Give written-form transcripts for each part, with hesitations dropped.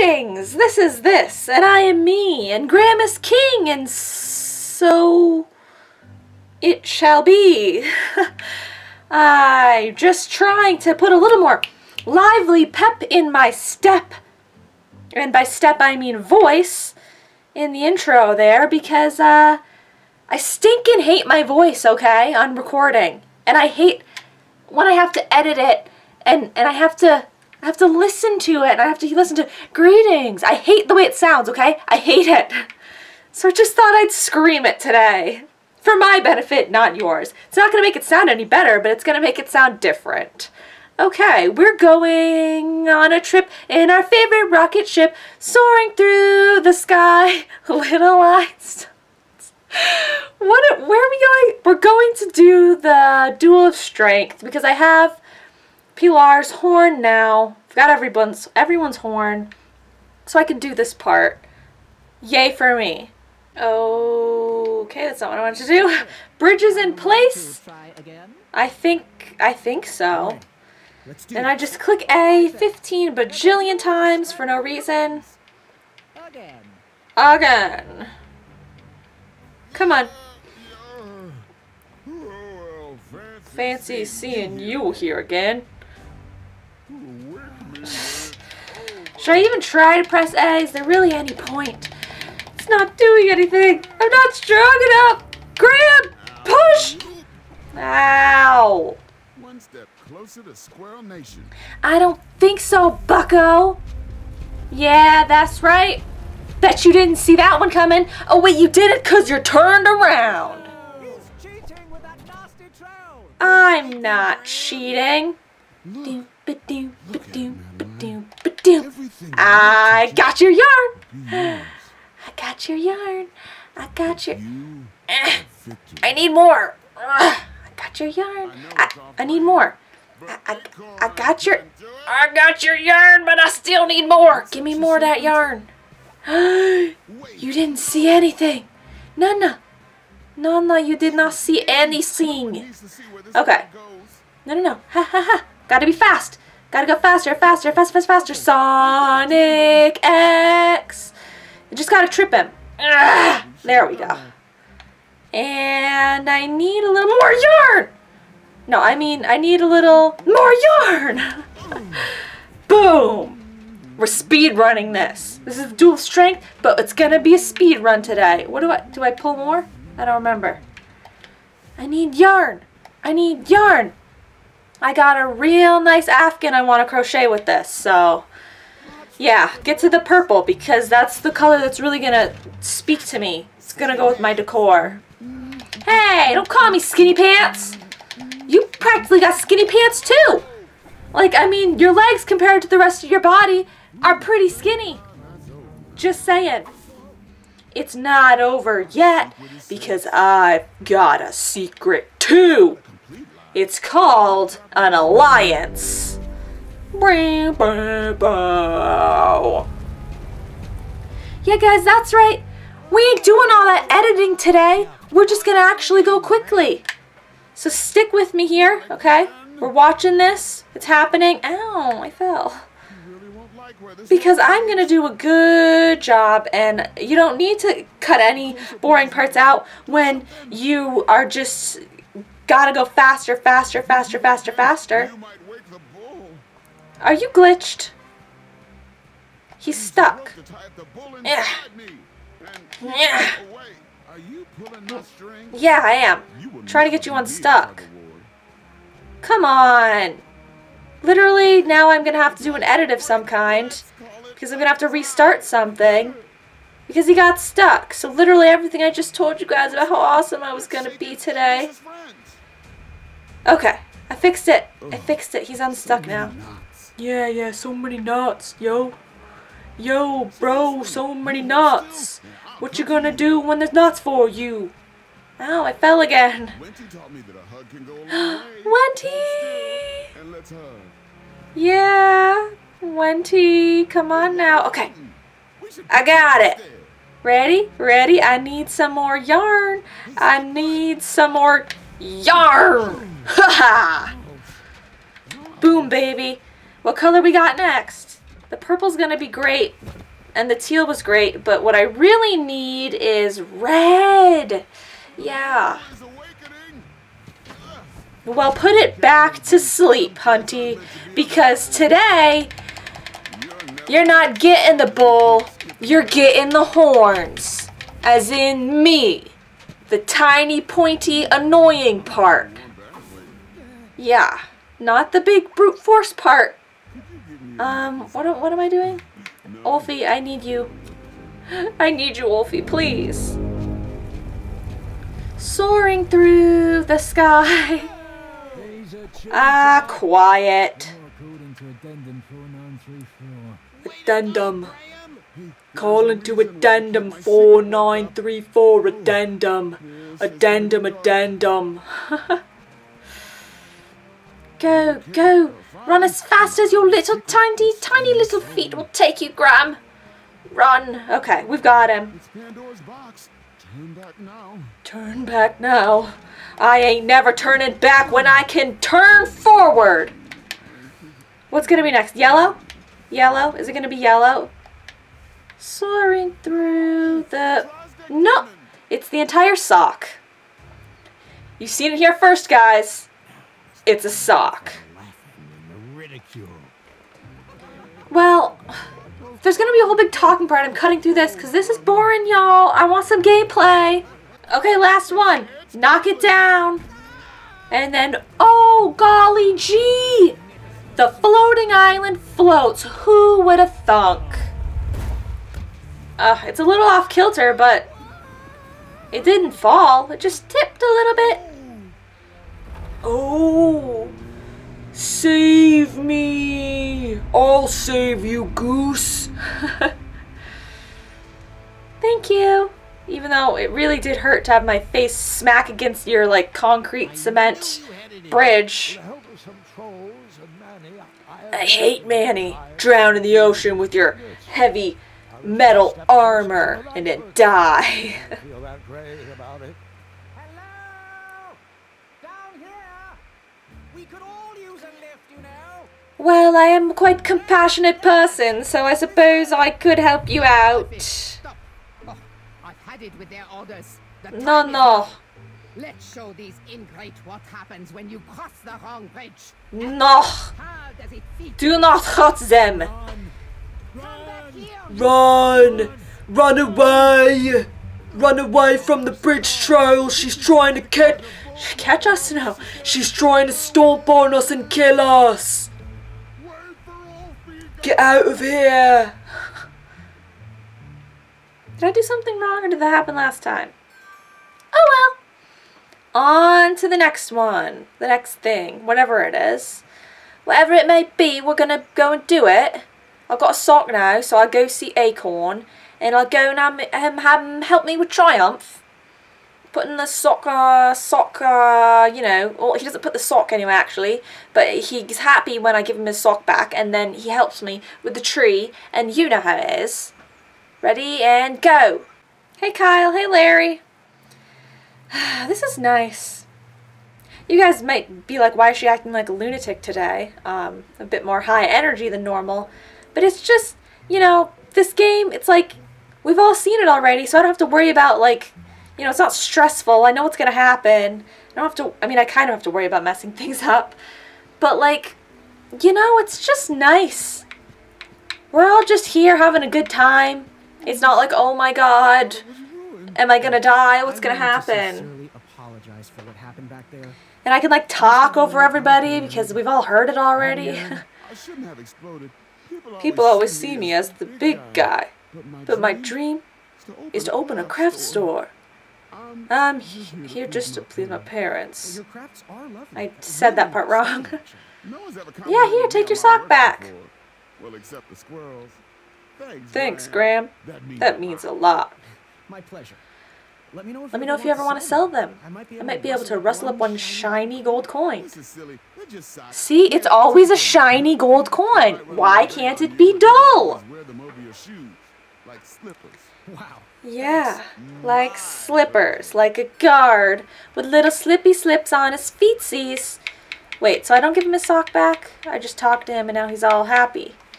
Greetings! This is this, and I am me, and Graham is king, and so it shall be. I'm just trying to put a little more lively pep in my step, and by step I mean voice, in the intro there, because I stinkin' hate my voice, okay, on recording. And I hate when I have to edit it, and I have to listen to it, and I have to listen to greetings. I hate the way it sounds, okay? I hate it. So I just thought I'd scream it today. For my benefit, not yours. It's not going to make it sound any better, but it's going to make it sound different. Okay, we're going on a trip in our favorite rocket ship, soaring through the sky. Little lights. Where are we going? We're going to do the Duel of Strength because I have Pilar's horn now. I've got everyone's horn, so I can do this part. Yay for me. Okay, that's not what I wanted to do. Bridges in place. I think so. And I just click A 15 bajillion times for no reason. Again. Come on. Fancy seeing you here again. Should I even try to press A? Is there really any point? It's not doing anything. I'm not strong enough. Graham, push! Ow. One step closer to Squirrel Nation. I don't think so, bucko. Yeah, that's right. Bet you didn't see that one coming. Oh wait, you did it because you're turned around. He's cheating with that nasty trail. I'm not cheating. I got your yarn. I got your yarn. I got your... I need more. I got your yarn. I need more. I got your yarn, but I still need more. Give me more of that yarn. You didn't see anything. No, you did not see anything. Okay. No. Ha. Gotta be fast. Gotta go faster. Faster. Sonic X. You just gotta trip him. There we go. And I need a little more yarn. No, I mean, I need a little more yarn. Boom. We're speed running this. This is dual strength, but it's gonna be a speed run today. What do I pull more? I don't remember. I need yarn. I got a real nice Afghan I want to crochet with this, so yeah, get to the purple because that's the color that's really gonna speak to me. It's gonna go with my decor. Hey, don't call me skinny pants. You practically got skinny pants too. Like, I mean, your legs compared to the rest of your body are pretty skinny. Just saying. It's not over yet because I've got a secret too. It's called an alliance. Yeah, guys, that's right. We ain't doing all that editing today. We're just gonna actually go quickly. So stick with me here, okay? We're watching this. It's happening. Ow, I fell. Because I'm going to do a good job, and you don't need to cut any boring parts out when you are just gotta go faster. Are you glitched? He's stuck. Yeah, I am. Trying to get you unstuck. Come on. Literally, now I'm going to have to do an edit of some kind because I'm going to have to restart something because he got stuck. So literally everything I just told you guys about how awesome I was going to be today. Okay, I fixed it. He's unstuck now. Yeah, so many knots, yo. Yo, bro, so many knots. What you gonna do when there's knots for you? Ow, I fell again. Wente! Yeah, Wente, come on now. Okay, I got it. Ready? I need some more yarn. Haha! Boom, baby. What color we got next? The purple's gonna be great, and the teal was great, but what I really need is red. Yeah. Well, put it back to sleep, Hunty, because today, you're not getting the bull, you're getting the horns. As in me. The tiny, pointy, annoying part. Yeah, not the big brute force part. What am I doing? Ulfie, I need you. I need you, Ulfie, please. Soaring through the sky. Ah, quiet. Addendum. Calling to addendum 4934. Addendum. Addendum, addendum. Go, go. Run as fast as your little tiny little feet will take you, Graham. Run. Okay, we've got him. It's Pandora's box. Turn back now. Turn back now. I ain't never turning back when I can turn forward. What's gonna be next? Yellow? Yellow? Is it gonna be yellow? Soaring through the... No! It's the entire sock. You've seen it here first, guys. It's a sock. Well, there's gonna be a whole big talking part. I'm cutting through this because this is boring, y'all. I want some gameplay. Okay, last one. Knock it down. And then, oh, golly gee. The floating island floats. Who would have thunk? It's a little off kilter, but it didn't fall. It just tipped a little bit. Oh, save me. I'll save you, goose. Thank you. Even though it really did hurt to have my face smack against your, like, concrete cement bridge. I hate Manny. Drown in the ocean with your heavy metal armor and then die. Hello? Down here? We could all use a lift, you know. Well, I am quite a compassionate person, so I suppose I could help you out. Stop. Oh, I've had it with their orders. No, no. Let's show these ingrate what happens when you cross the wrong bridge. No. How does it feel? Do not hurt them. Come back here. Run! Run away! Run away from the bridge trail! She's trying to catch us now! She's trying to stomp on us and kill us! Get out of here! Did I do something wrong or did that happen last time? Oh well! On to the next one. The next thing. Whatever it is. Whatever it may be, we're gonna go and do it. I've got a sock now, so I'll go see Acorn, and I'll go and have him help me with Triumph. Putting the sock, you know, well, he doesn't put the sock anyway, actually, but he's happy when I give him his sock back, and then he helps me with the tree, and you know how it is. Ready, and go. Hey, Kyle. Hey, Larry. This is nice. You guys might be like, why is she acting like a lunatic today? A bit more high energy than normal. But it's just, you know, this game, it's like, we've all seen it already, so I don't have to worry about, like, you know, it's not stressful. I know what's going to happen. I don't have to, I mean, I kind of have to worry about messing things up. But, like, you know, it's just nice. We're all just here having a good time. It's not like, oh my god, am I going to die? What's going to happen? Apologize for what happened back there. And I can, like, talk over everybody because we've all heard it already. I shouldn't have exploded. People always see me as the big guy, but my dream is to open a craft store. I'm here just to please my parents. Your crafts are lovely. I said that part wrong. No one's ever Yeah, here, take your sock back. Well, except the squirrels. Thanks, Graham. That means a lot. My pleasure. Let me know if you ever want to sell them. I might be able to rustle up one shiny gold coin. This is silly. They're just socks. See, it's always a shiny gold coin. Why can't it be dull? Wear them over your shoes, like slippers. Wow. Yeah, like slippers, like a guard with little slippy slips on his feetsies. Wait, so I don't give him his sock back? I just talked to him and now he's all happy.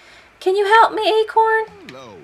Can you help me, Acorn? Hello.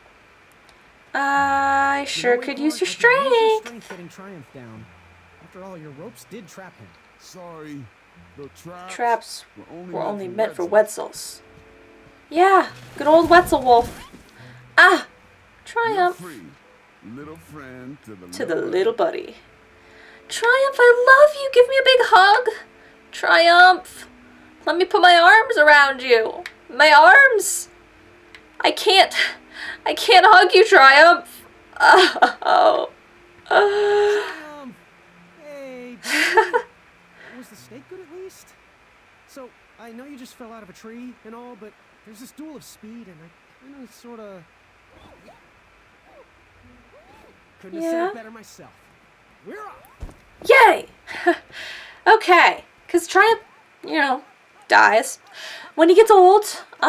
I sure could use your strength. Getting Triumph down. After all, your ropes did trap him. Sorry. The Traps were only meant for Wetzel. Wetzels. Yeah, good old Wetzel Wolf. Ah, You're Triumph free. Little friend to the little buddy. Triumph, I love you. Give me a big hug. Triumph, let me put my arms around you. My arms. I can't hug you, Triumph. Oh. Triumph! Hey, was the steak good at least? So, I know you just fell out of a tree and all, but there's this duel of speed, and I kind of sort of couldn't have said it better myself. We're off! Yay! Okay, because Triumph, you know, dies when he gets old.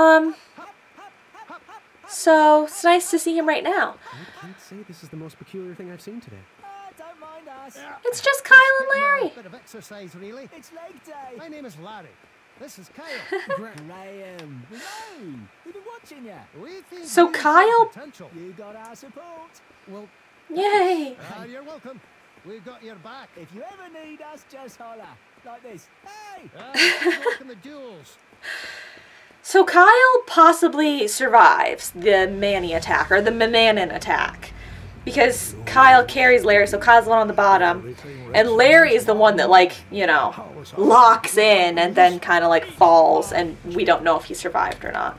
So it's nice to see him right now. I can't say this is the most peculiar thing I've seen today. Don't mind us. It's just Kyle and Larry. Bit of exercise, really. It's leg day. My name is Larry. This is Kyle. Graham. Hello. We've been watching you. We think So you have Kyle- potential. You got our support. Well, Yay! you're welcome. We've got your back. If you ever need us, just holler. Like this. Hey! Good luck in the duels. So Kyle possibly survives the Manny attack, or the Mamanin attack. Because Kyle carries Larry, so Kyle's the one on the bottom. And Larry is the one that, like, you know, locks in and then kind of, like, falls. And we don't know if he survived or not.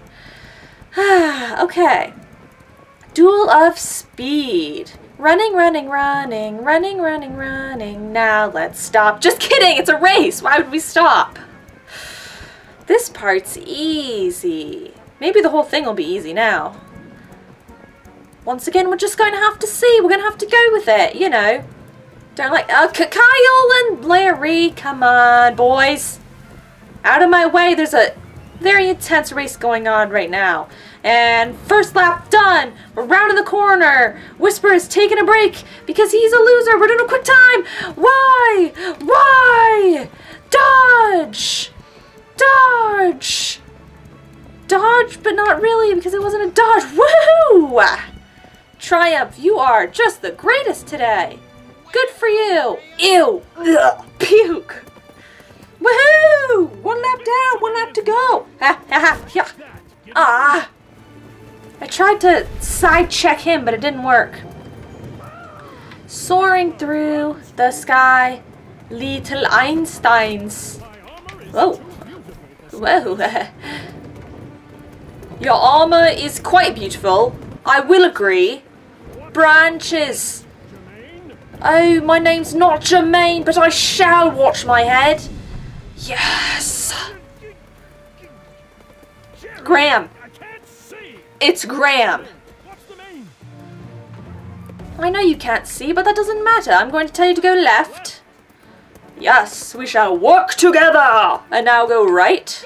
Okay. Duel of speed. Running, running, running, running, running, running. Now let's stop. Just kidding, it's a race. Why would we stop? This part's easy. Maybe the whole thing will be easy now. Once again, we're just going to have to see. We're going to have to go with it, you know. Don't like... Kyle and Larry, come on, boys. Out of my way. There's a very intense race going on right now. And first lap done. We're rounding the corner. Whisper is taking a break because he's a loser. We're doing a quick time. Why? Why? Dodge. Dodge! Dodge, but not really, because it wasn't a dodge. Woohoo! Triumph, you are just the greatest today. Good for you. Ew. Ugh. Puke. Woohoo! One lap down, one lap to go. Ha ha ha. Yeah. Ah. I tried to side check him, but it didn't work. Soaring through the sky, little Einsteins. Whoa. Whoa. Your armor is quite beautiful. I will agree. Branches. Oh, my name's not Jermaine, but I shall watch my head. Yes. Graham. It's Graham. I know you can't see, but that doesn't matter. I'm going to tell you to go left. Yes, we shall work together. And now go right.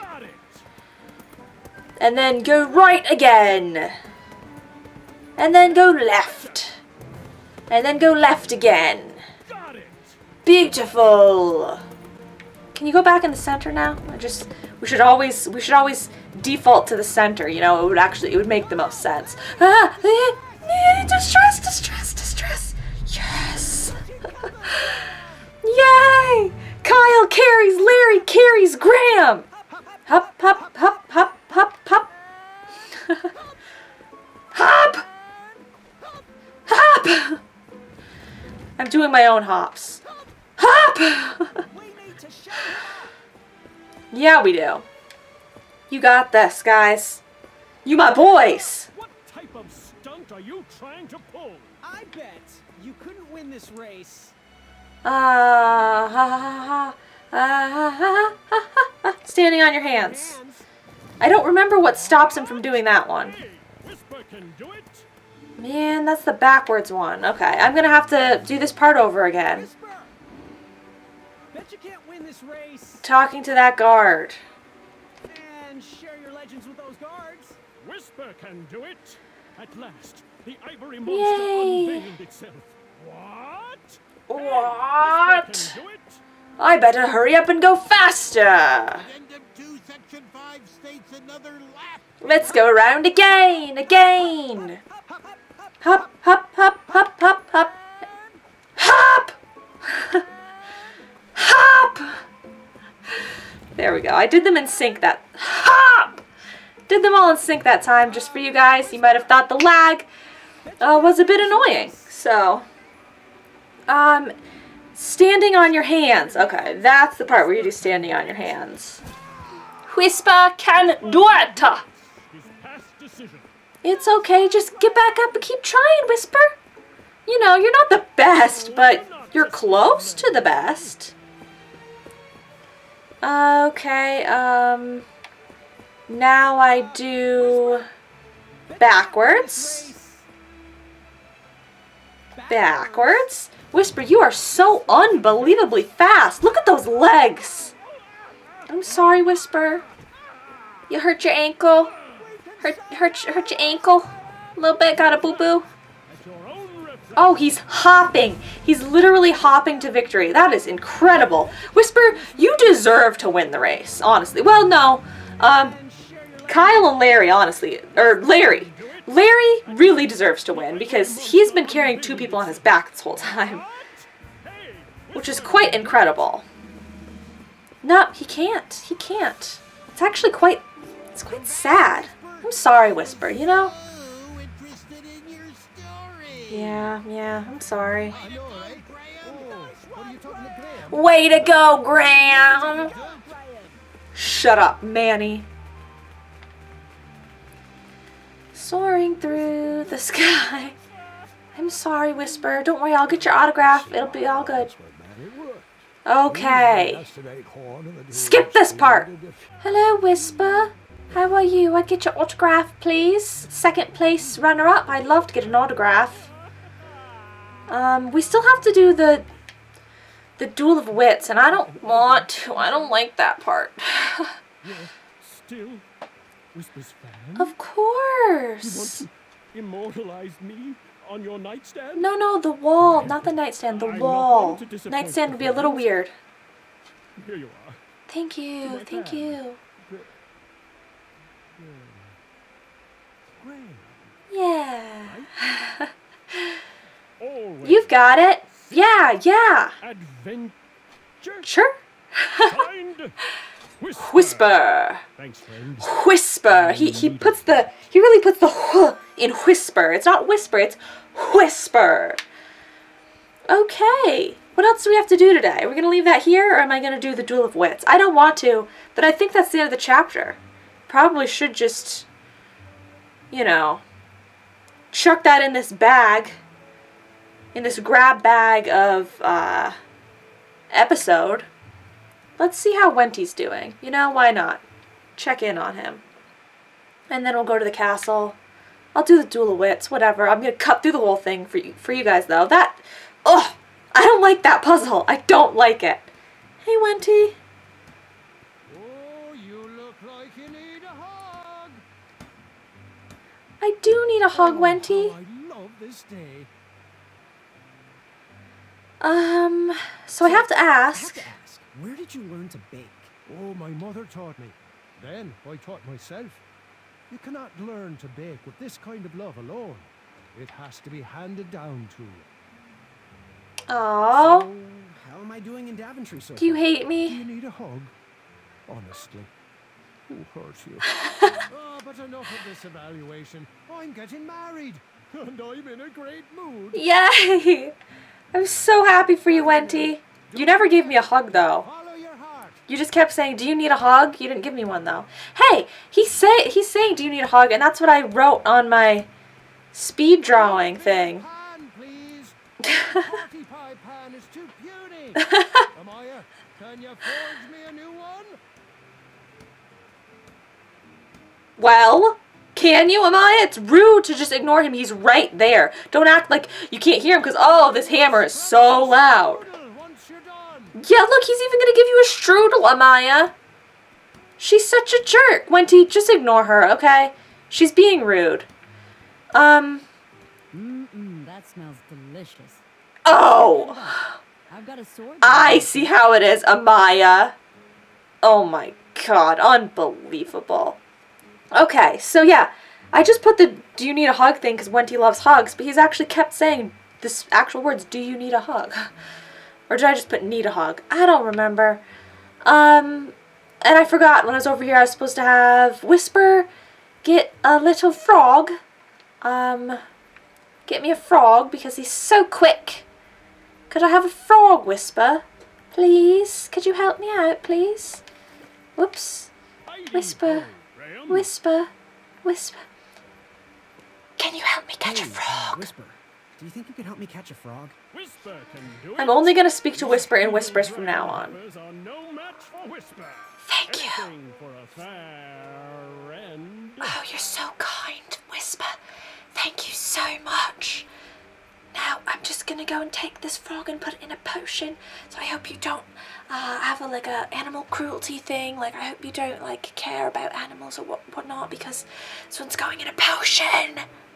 And then go right again. And then go left. And then go left again. Beautiful. Can you go back in the center now? We should always default to the center, you know, it would make the most sense. Distress, distress, distress. Yes. Yay! Kyle carries, Larry carries Graham. Hop, hop, hop, hop, hop, hop. Hop! Hop! I'm doing my own hops. Hop! Yeah, we do. You got this, guys. You my boys. What type of stunt are you trying to pull? I bet you couldn't win this race. Standing on your hands. I don't remember what stops him from doing that one. Whisper can do it. Man, that's the backwards one. Okay, I'm gonna have to do this part over again. Whisper. Bet you can't win this race. Talking to that guard. And share your legends with those guards. Whisper can do it. At last, the ivory monster unveiled itself. What? What? Whisper can do it. I better hurry up and go faster. End of 2 seconds. Section 5 states another lap. Let's go around again, again. Hop, hop, hop, hop, hop, hop. Hop! Hop! There we go. I did them in sync that... Hop! Did them all in sync that time just for you guys. You might have thought the lag was a bit annoying. So, standing on your hands. Okay, that's the part where you do standing on your hands. Whisper can do it. It's okay, just get back up and keep trying, Whisper. You know, you're not the best, but you're close to the best. Okay, now I do backwards. Backwards. Whisper, you are so unbelievably fast. Look at those legs. I'm sorry, Whisper. You hurt your ankle. Hurt your ankle. A little bit. Got a boo-boo. Oh, he's hopping. He's literally hopping to victory. That is incredible. Whisper, you deserve to win the race, honestly. Well, no. Kyle and Larry, honestly. Or Larry. Larry really deserves to win because he's been carrying 2 people on his back this whole time. Which is quite incredible. No, he can't. He can't. It's actually quite... It's quite sad. I'm sorry, Whisper, you know? Yeah, I'm sorry. I know, right? Oh, what are you talking to Graham? Way to go, Graham! Shut up, Manny. Soaring through the sky. I'm sorry, Whisper. Don't worry, I'll get your autograph. It'll be all good. Okay. Skip this part. Hello, Whisper. How are you? I'd get your autograph, please. Second place runner-up. I'd love to get an autograph. We still have to do the duel of wits, and I don't want to. I don't like that part. Still Whisper's fan? Of course. You want to immortalize me on your nightstand? No, the wall. Not the nightstand, the I'm not wall. one to disappoint Nightstand would be a your little friends. weird. Here you are. Thank you, my thank fan. you. Graham. Yeah. Always You've got it. Yeah. adventure. Sure. Signed, Whisper. Whisper. Thanks, friend. Whisper. He really puts the wh in whisper. It's not whisper, it's whisper. Okay. What else do we have to do today? Are we going to leave that here, or am I going to do the Duel of Wits? I don't want to, but I think that's the end of the chapter. Probably should just, you know, chuck that in this bag, in this grab bag of episode. Let's see how Wente's doing. You know, why not? Check in on him. And then we'll go to the castle. I'll do the Duel of Wits, whatever. I'm going to cut through the whole thing for you guys, though. Ugh! I don't like that puzzle. I don't like it. Hey, Wente. Oh, you look like you need a hug. I do need a hug, Wente. Oh, I love this day. So I have to ask. Where did you learn to bake? Oh, my mother taught me. Then I taught myself. You cannot learn to bake with this kind of love alone. It has to be handed down to you. Oh, So, how am I doing in Daventry so do you far? hate Do me? you need a hug? Honestly. Who hurt you? Oh, but enough of this evaluation. I'm getting married. And I'm in a great mood. Yay! I'm so happy for you, Wente. You never gave me a hug, though. Follow your heart. You just kept saying, do you need a hug? You didn't give me one, though. Hey, he's saying, do you need a hug? And that's what I wrote on my speed drawing thing. Pan, please. Party pie pan is too puny. Amaya, can you forge me a new one? Well, can you, Amaya? It's rude to just ignore him. He's right there. Don't act like you can't hear him because, oh, this hammer is so loud. Strudel once you're done. Yeah, look, he's even going to give you a strudel, Amaya. She's such a jerk. Wente, just ignore her, okay? She's being rude. That smells delicious. Oh, I've got a sword. I see how it is, Amaya. Oh my God, unbelievable. Okay, so yeah, I just put the "do you need a hug" thing because Wente loves hugs, but he's actually kept saying this actual words, "do you need a hug?" Or did I just put "need a hug"? I don't remember. And I forgot when I was over here I was supposed to have Whisper get a little frog. Get me a frog because he's so quick. Could I have a frog, Whisper? Please? Could you help me out, please? Whoops. Whisper. Whisper. Whisper. Can you help me catch a frog? Whisper, do you think you could help me catch a frog? Whisper can do I'm only going to speak to Whisper in whispers from now on. No match for Whisper. Thank you. Anything for a fair end. Oh, you're so kind, Whisper. Thank you so much. Now, I'm just going to go and take this frog and put it in a potion. So I hope you don't have like a animal cruelty thing. Like, I hope you don't, like, care about animals or whatnot because this one's going in a potion.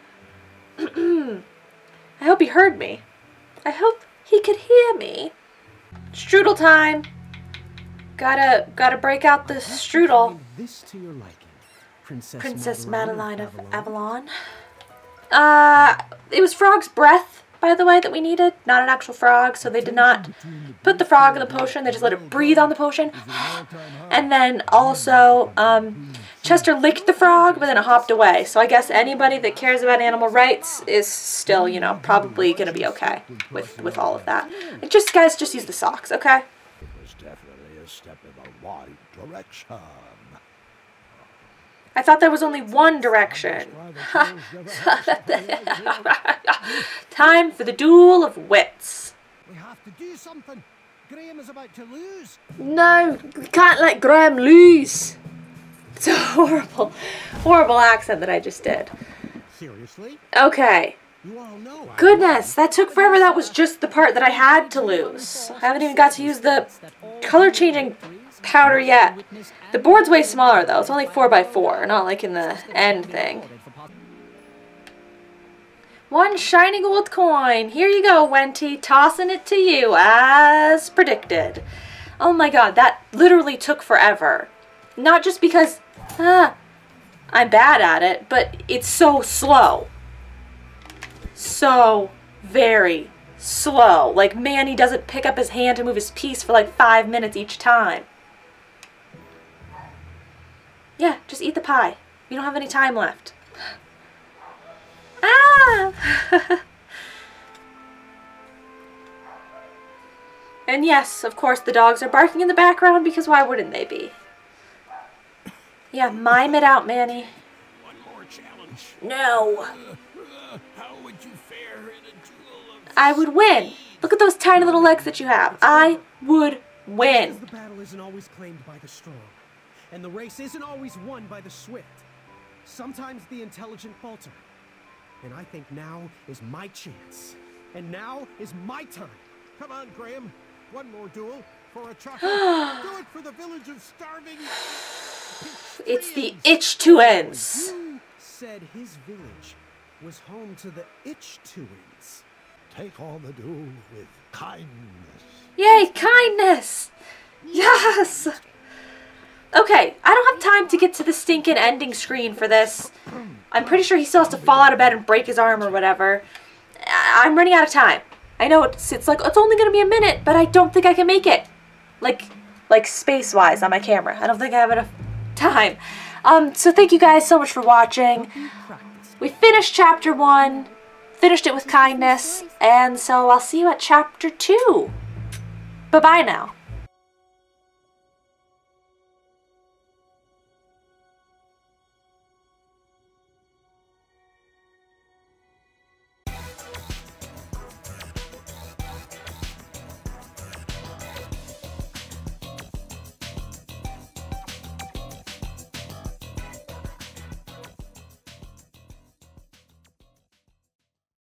I hope he heard me. I hope he could hear me. Strudel time. Gotta break out the strudel. This to your liking, Princess Madeline of Avalon. It was frog's breath, by the way, that we needed, not an actual frog, so they did not put the frog in the potion, they just let it breathe on the potion. And then also, Chester licked the frog, but then it hopped away, so I guess anybody that cares about animal rights is still, you know, probably gonna be okay with all of that. Just, guys, just use the socks, okay? It was definitely a step in the right direction. I thought there was only one direction. Time for the duel of wits. We have to do something. Graham is about to lose. No, we can't let Graham lose. It's a horrible, horrible accent that I just did. Seriously? Okay. You all know. Goodness, that took forever. That was just the part that I had to lose. I haven't even got to use the color changing powder yet. The board's way smaller though. It's only 4x4, not like in the end thing. One shiny gold coin. Here you go, Wente. Tossing it to you as predicted. Oh my god, that literally took forever. Not just because I'm bad at it, but it's so slow. So very slow. Like, Manny doesn't pick up his hand to move his piece for like 5 minutes each time. Yeah, just eat the pie. We don't have any time left. Ah! And yes, of course, the dogs are barking in the background because why wouldn't they be? Yeah, mime it out, Manny. One more challenge. No. How would you fare in a duel of I would win. Look at those tiny little legs that you have. I would win. The battle isn't always claimed by the strong, and the race isn't always won by the swift. Sometimes the intelligent falter. And I think now is my chance. And now is my time. Come on, Graham. One more duel for a chocolate. Do it for the village of starving. It's the Itch-2ns. You said his village was home to the Itch-2ns. Take on the duel with kindness. Yay, kindness. Yes. Okay, I don't have time to get to the stinking ending screen for this. I'm pretty sure he still has to fall out of bed and break his arm or whatever. I'm running out of time. I know it's like, it's only going to be a minute, but I don't think I can make it. Like space-wise on my camera. I don't think I have enough time. So thank you guys so much for watching. We finished chapter 1, finished it with kindness, and so I'll see you at chapter 2. Bye-bye now.